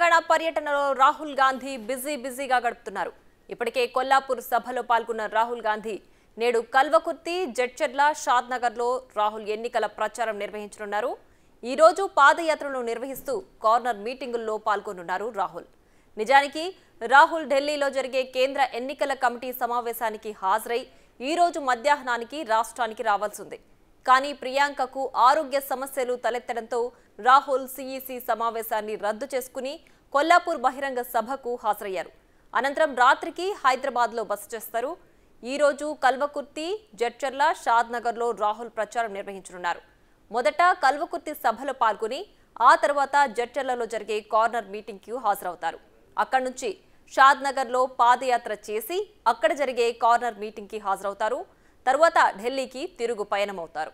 తెలంగాణ పర్యటనలో రాహుల్ గాంధీ బిజీగా గడుపుతున్నారు. ఇప్పటికే కొల్లాపూర్ సభలో పాల్గొన్న రాహుల్ గాంధీ నేడు కల్వకుర్తి, జడ్చర్ల, షాద్నగర్లో రాహుల్ ఎన్నికల ప్రచారం నిర్వహించనున్నారు. ఈ రోజు పాదయాత్రను నిర్వహిస్తూ కార్నర్ మీటింగుల్లో పాల్గొనున్నారు రాహుల్. నిజానికి రాహుల్ ఢిల్లీలో జరిగే కేంద్ర ఎన్నికల కమిటీ సమావేశానికి హాజరై ఈ రోజు మధ్యాహ్నానికి రాష్ట్రానికి రావాల్సింది. కానీ ప్రియాంకకు ఆరోగ్య సమస్యలు తలెత్తడంతో రాహుల్ సిఈసి సమావేశాన్ని రద్దు చేసుకుని కొల్లాపూర్ బహిరంగ సభకు హాజరయ్యారు. అనంతరం రాత్రికి హైదరాబాద్లో బస చేస్తారు. ఈ రోజు కల్వకుర్తి, జడ్చర్ల, షాద్నగర్లో రాహుల్ ప్రచారం నిర్వహించనున్నారు. మొదట కల్వకుర్తి సభలో పాల్గొని ఆ తర్వాత జడ్చర్లలో జరిగే కార్నర్ మీటింగ్కి హాజరవుతారు. అక్కడి నుంచి షాద్నగర్లో పాదయాత్ర చేసి అక్కడ జరిగే కార్నర్ మీటింగ్కి హాజరవుతారు. తర్వాత ఢిల్లీకి తిరుగు పయనమవుతారు.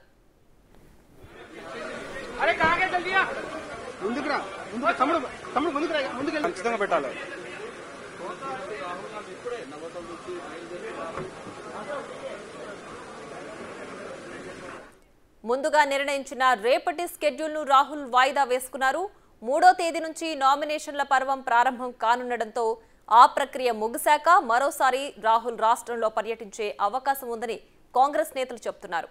ముందుగా నిర్ణయించిన రేపటి షెడ్యూల్ ను రాహుల్ వాయిదా వేసుకున్నారు. 3వ తేదీ నుంచి నామినేషన్ల పర్వం ప్రారంభం కానుండటంతో ఆ ప్రక్రియ ముగిశాక మరోసారి రాహుల్ రాష్ట్రంలో పర్యటించే అవకాశం ఉందని కాంగ్రెస్ నేతలు చెబుతున్నారు.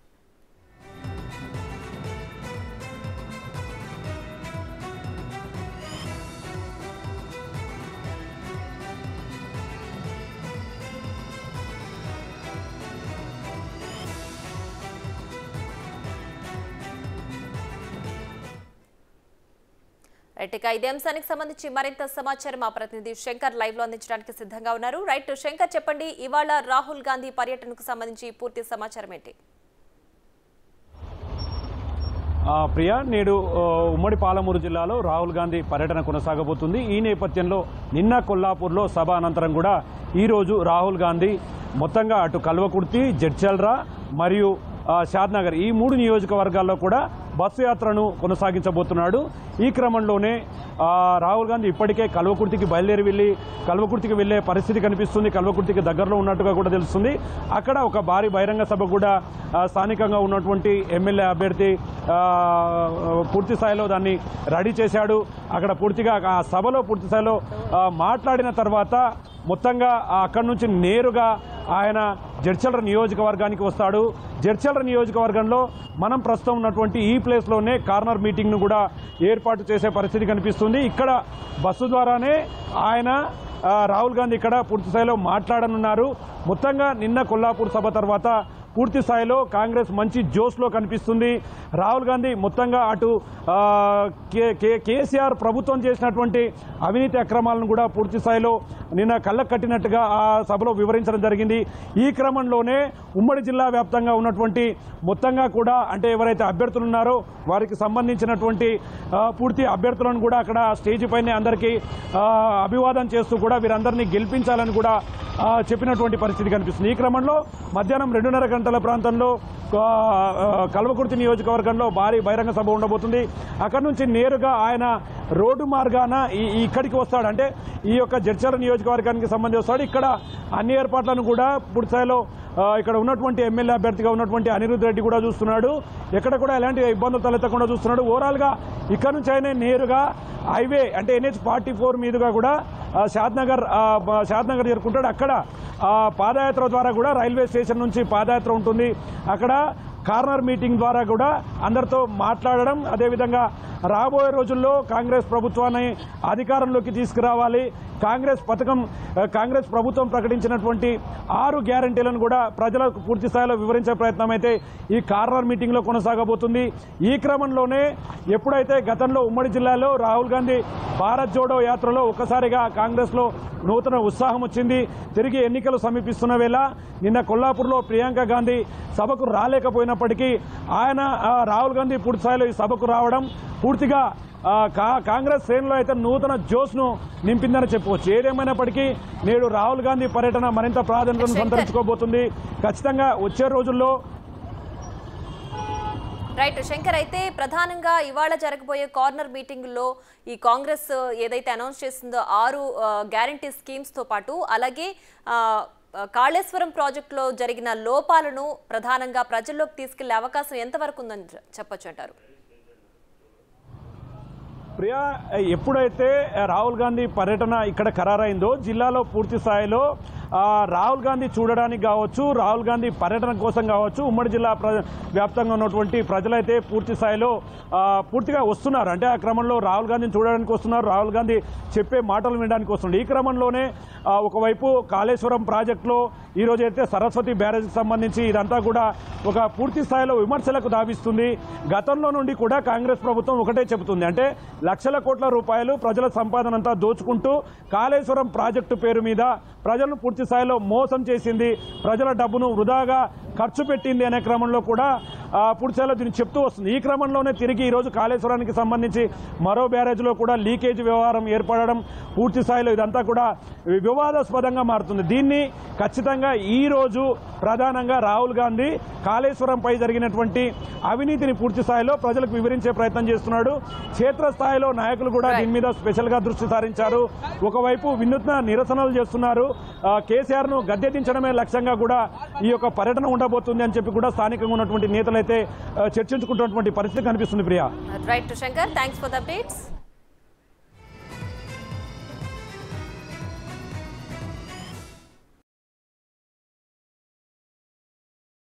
ఇదే అంశానికి సంబంధించి మరింత సమాచారం మా ప్రతినిధి శంకర్ లైవ్ లో అందించడానికి సిద్ధంగా ఉన్నారు. రైట్ శంకర్, చెప్పండి, ఇవాళ రాహుల్ గాంధీ పర్యటనకు సంబంధించి పూర్తి సమాచారం ఏంటి? ప్రియా, నేడు ఉమ్మడి పాలమూరు జిల్లాలో రాహుల్ గాంధీ పర్యటన కొనసాగబోతుంది. ఈ నేపథ్యంలో నిన్న కొల్లాపూర్లో సభ అనంతరం కూడా ఈరోజు రాహుల్ గాంధీ మొత్తంగా అటు కల్వకుర్తి, జడ్చల్రా మరియు షాద్నగర్ ఈ 3 నియోజకవర్గాల్లో కూడా బస్సు యాత్రను కొనసాగించబోతున్నాడు. ఈ క్రమంలోనే రాహుల్ గాంధీ ఇప్పటికే కల్వకుర్తికి కల్వకుర్తికి వెళ్లే పరిస్థితి కనిపిస్తుంది. కల్వకుర్తికి దగ్గరలో ఉన్నట్టుగా కూడా తెలుస్తుంది. అక్కడ ఒక భారీ బహిరంగ సభ కూడా స్థానికంగా ఉన్నటువంటి ఎమ్మెల్యే అభ్యర్థి పూర్తి స్థాయిలో దాన్ని రెడీ చేశాడు. అక్కడ పూర్తిగా ఆ సభలో పూర్తి స్థాయిలో మాట్లాడిన తర్వాత మొత్తంగా అక్కడి నుంచి నేరుగా ఆయన జడ్చర్ల నియోజకవర్గానికి వస్తాడు. జడ్చర్ల నియోజకవర్గంలో మనం ప్రస్తుతం ఉన్నటువంటి ఈ ప్లేస్లోనే కార్నర్ మీటింగ్ను కూడా ఏర్పాటు చేసే పరిస్థితి కనిపిస్తుంది. ఇక్కడ బస్సు ద్వారానే ఆయన రాహుల్ గాంధీ ఇక్కడ పూర్తి స్థాయిలో మాట్లాడనున్నారు. మొత్తంగా నిన్న కొల్లాపూర్ సభ తర్వాత పూర్తి స్థాయిలో కాంగ్రెస్ మంచి జోష్లో కనిపిస్తుంది. రాహుల్ గాంధీ మొత్తంగా అటు కేసీఆర్ ప్రభుత్వం చేసినటువంటి అవినీతి అక్రమాలను కూడా పూర్తి స్థాయిలో నిన్న కళ్ళకు కట్టినట్టుగా ఆ సభలో వివరించడం జరిగింది. ఈ క్రమంలోనే ఉమ్మడి జిల్లా వ్యాప్తంగా ఉన్నటువంటి మొత్తంగా కూడా అంటే ఎవరైతే అభ్యర్థులు ఉన్నారో వారికి సంబంధించినటువంటి పూర్తి అభ్యర్థులను కూడా అక్కడ స్టేజ్ పైనే అందరికీ అభివాదం చేస్తూ కూడా వీరందరినీ గెలిపించాలని కూడా చెప్పినటువంటి పరిస్థితి కనిపిస్తుంది. ఈ క్రమంలో మధ్యాహ్నం 2:30 గంటల ప్రాంతంలో కల్వకుర్తి నియోజకవర్గంలో భారీ బహిరంగ సభ ఉండబోతుంది. అక్కడి నుంచి నేరుగా ఆయన రోడ్డు మార్గాన ఇక్కడికి వస్తాడు. అంటే ఈ యొక్క జడ్చర్ల నియోజకవర్గానికి సంబంధించి వస్తాడు. ఇక్కడ అన్ని ఏర్పాట్లను కూడా పూర్తి స్థాయిలో ఇక్కడ ఉన్నటువంటి ఎమ్మెల్యే అభ్యర్థిగా ఉన్నటువంటి అనిరుద్ రెడ్డి కూడా చూస్తున్నాడు. ఎక్కడ కూడా ఎలాంటి ఇబ్బందులు తలెత్తకుండా చూస్తున్నాడు. ఓవరాల్గా ఇక్కడ నుంచి ఆయన నేరుగా హైవే అంటే NH-44 మీదుగా కూడా షాద్నగర్ చేరుకుంటాడు. అక్కడ పాదయాత్ర ద్వారా కూడా రైల్వే స్టేషన్ నుంచి పాదయాత్ర ఉంటుంది. అక్కడ కార్నర్ మీటింగ్ ద్వారా కూడా అందరితో మాట్లాడడం, అదేవిధంగా రాబోయే రోజుల్లో కాంగ్రెస్ ప్రభుత్వాన్ని అధికారంలోకి తీసుకురావాలి, కాంగ్రెస్ ప్రభుత్వం ప్రకటించినటువంటి 6 గ్యారంటీలను కూడా ప్రజలకు పూర్తి స్థాయిలో వివరించే ప్రయత్నం అయితే ఈ కార్నర్ మీటింగ్లో కొనసాగబోతుంది. ఈ క్రమంలోనే ఎప్పుడైతే గతంలో ఉమ్మడి జిల్లాలో రాహుల్ గాంధీ భారత్ జోడో యాత్రలో ఒక్కసారిగా కాంగ్రెస్లో నూతన ఉత్సాహం వచ్చింది. తిరిగి ఎన్నికలు సమీపిస్తున్న వేళ నిన్న కొల్లాపూర్లో ప్రియాంక గాంధీ సభకు రాలేకపోయినప్పటికీ ఆయన రాహుల్ గాంధీ పూర్తి స్థాయిలో ఈ సభకు రావడం పూర్తిగా కాంగ్రెస్ శ్రేణులో అయితే నూతన జోష్ను నింపిందని చెప్పవచ్చు. ఏదేమైనప్పటికీ నేడు రాహుల్ గాంధీ పర్యటన మరింత ప్రాధాన్యతను సంతరించుకోబోతుంది. ఖచ్చితంగా వచ్చే రోజుల్లో రైట్ శంకర్, అయితే ప్రధానంగా ఇవాళ జరగబోయే కార్నర్ మీటింగుల్లో ఈ కాంగ్రెస్ ఏదైతే అనౌన్స్ చేసిందో 6 గ్యారంటీ స్కీమ్స్ తో పాటు అలాగే కాళేశ్వరం ప్రాజెక్టులో జరిగిన లోపాలను ప్రధానంగా ప్రజల్లోకి తీసుకెళ్లే అవకాశం ఎంతవరకు ఉందని చెప్పొచ్చు అంటారు? ప్రియా, ఎప్పుడైతే రాహుల్ గాంధీ పర్యటన ఇక్కడ ఖరారైందో జిల్లాలో పూర్తి స్థాయిలో రాహుల్ గాంధీ చూడడానికి కావచ్చు, రాహుల్ గాంధీ పర్యటన కోసం కావచ్చు, ఉమ్మడి జిల్లా వ్యాప్తంగా ఉన్నటువంటి ప్రజలైతే పూర్తి స్థాయిలో పూర్తిగా వస్తున్నారు. అంటే ఆ క్రమంలో రాహుల్ గాంధీని చూడడానికి వస్తున్నారు, రాహుల్ గాంధీ చెప్పే మాటలు వినడానికి వస్తున్నారు. ఈ క్రమంలోనే ఒకవైపు కాళేశ్వరం ప్రాజెక్టులో ఈరోజైతే సరస్వతి బ్యారేజ్కి సంబంధించి ఇదంతా కూడా ఒక పూర్తి స్థాయిలో విమర్శలకు దావిస్తుంది. గతంలో నుండి కూడా కాంగ్రెస్ ప్రభుత్వం ఒకటే చెబుతుంది, అంటే లక్షల కోట్ల రూపాయలు ప్రజల సంపాదన అంతా దోచుకుంటూ కాళేశ్వరం ప్రాజెక్టు పేరు మీద ప్రజలను పూర్తి స్థాయిలో మోసం చేసింది, ప్రజల డబ్బును వృధాగా ఖర్చు పెట్టింది అనే క్రమంలో కూడా పూర్తి స్థాయిలో దీన్ని చెప్తూ వస్తుంది. ఈ క్రమంలోనే తిరిగి ఈరోజు కాళేశ్వరానికి సంబంధించి మరో బ్యారేజ్లో కూడా లీకేజ్ వ్యవహారం ఏర్పడడం, పూర్తి స్థాయిలో ఇదంతా కూడా వివాదాస్పదంగా మారుతుంది. దీన్ని ఖచ్చితంగా ఈ రోజు ప్రధానంగా రాహుల్ గాంధీ కాళేశ్వరంపై జరిగినటువంటి అవినీతిని పూర్తి స్థాయిలో ప్రజలకు వివరించే ప్రయత్నం చేస్తున్నాడు. క్షేత్రస్థాయిలో నాయకులు కూడా దీని మీద స్పెషల్ గా దృష్టి సారించారు. ఒకవైపు వినూత్న నిరసనలు చేస్తున్నారు. కేసీఆర్ ను గద్దెదించడమే లక్ష్యంగా కూడా ఈ యొక్క పర్యటన ఉండబోతుంది అని చెప్పి కూడా స్థానికంగా ఉన్నటువంటి నేతలైతే చర్చించుకుంటున్నటువంటి పరిస్థితి కనిపిస్తుంది. Priya. Right Shankar, thanks for the updates.